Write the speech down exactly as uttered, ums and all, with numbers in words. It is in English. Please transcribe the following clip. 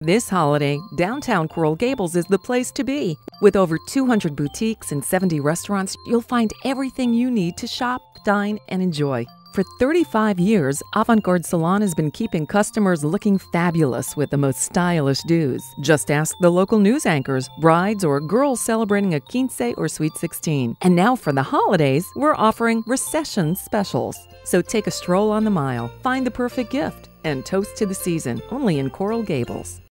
This holiday, downtown Coral Gables is the place to be. With over two hundred boutiques and seventy restaurants, you'll find everything you need to shop, dine, and enjoy. For thirty-five years, Avant Salon has been keeping customers looking fabulous with the most stylish do's. Just ask the local news anchors, brides, or girls celebrating a quince or sweet sixteen. And now for the holidays, we're offering recession specials. So take a stroll on the mile, find the perfect gift, and toast to the season, only in Coral Gables.